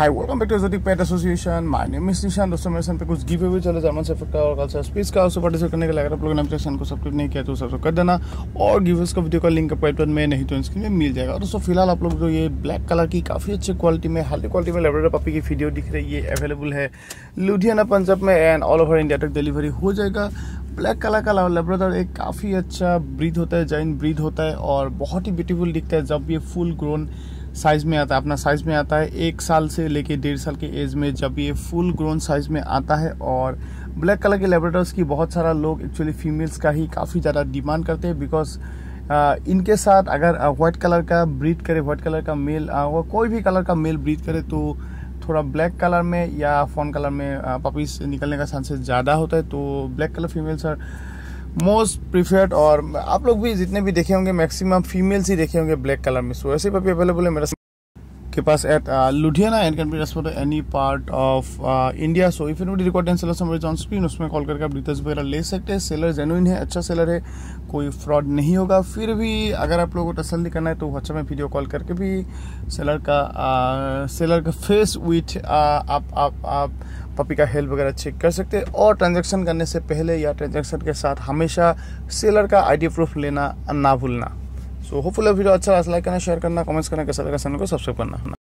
Hi welcome back to exotic pet association. My name is Nishan. दोस्तों मेरे channel पे कुछ गिव अवे चले जर्मन शेफर्ड का और कल्चर स्पीच का, उसको पार्टिसिपेट करने के लिए अगर आप लोगों ने अपने चैनल को सब्सक्राइब नहीं किया तो सब्सक्राइब कर देना और गिवर्स का वीडियो का लिंक बटन में नहीं तो स्क्रीन में मिल जाएगा। और दोस्तों फिलहाल आप लोग को ये ब्लैक कलर की काफ़ी अच्छी क्वालिटी में हाई क्वालिटी में लैब्राडोर पपी की वीडियो दिख रही है, अवेलेबल है लुधियाना पंजाब में एंड ऑल ओवर इंडिया तक डिलीवरी हो जाएगा। ब्लैक कलर का लैब्राडोर एक काफ़ी अच्छा ब्रीड होता है, जायंट ब्रीड होता है और बहुत ही ब्यूटीफुल दिखता है जब ये फुल ग्रोन साइज में आता है, अपना साइज में आता है 1 साल से लेके 1.5 साल के एज में जब ये फुल ग्रोन साइज में आता है। और ब्लैक कलर के लैब्राडोर्स की बहुत सारा लोग एक्चुअली फीमेल्स का ही काफ़ी ज़्यादा डिमांड करते हैं, बिकॉज इनके साथ अगर व्हाइट कलर का ब्रीड करे, व्हाइट कलर का मेल कोई भी कलर का मेल ब्रीड करे तो थोड़ा ब्लैक कलर में या फॉन कलर में पपीज निकलने का चांसेस ज़्यादा होता है। तो black colour females are most preferred और आप लोग भी जितने भी देखे होंगे मैक्सिमम फीमेल्स ही देखे होंगे ब्लैक कलर में। सो ऐसे पपी अवेलेबल है मेरे के पास at Ludhiana and can be transported any part of India. So if anybody record and seller somewhere on screen, उसमें कॉल करके आप डिटेल्स वगैरह ले सकते हैं। सेलर जेन्युइन है, अच्छा सेलर है, कोई फ्रॉड नहीं होगा। फिर भी अगर आप लोगों को तसल्ली करना है तो व्हाट्सएप में वीडियो कॉल करके भी सेलर का फेस विथ आप पपी का हेल्थ वगैरह चेक कर सकते हैं। और ट्रांजैक्शन करने से पहले या ट्रांजैक्शन के साथ हमेशा सेलर का आईडी प्रूफ लेना ना भूलना। सो होपफुल वीडियो अच्छा लाइक करना, शेयर करना, कमेंट्स करना, कैसा लगा चैनल को सब्सक्राइब करना।